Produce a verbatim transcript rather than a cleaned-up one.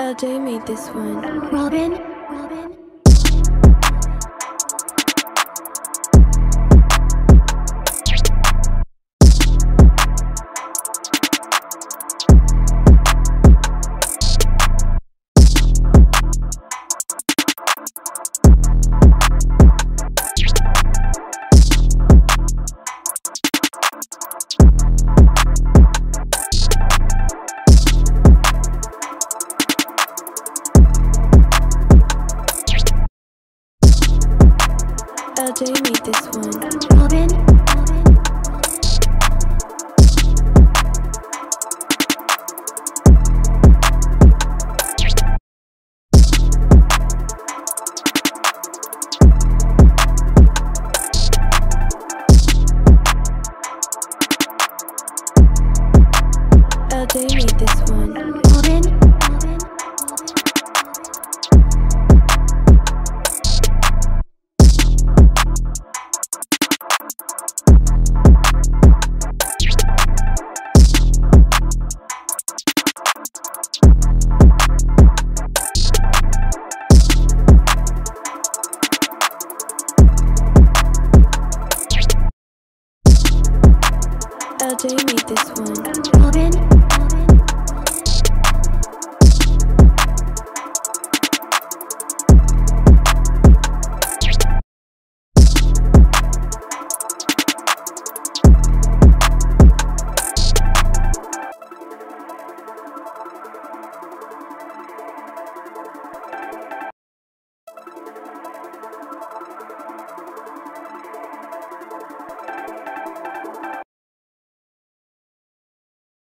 L J made this one. Robin, Robin. L J made this one. Robin, Robin. L J made this one. Robin, Robin. L J made this one. Robin,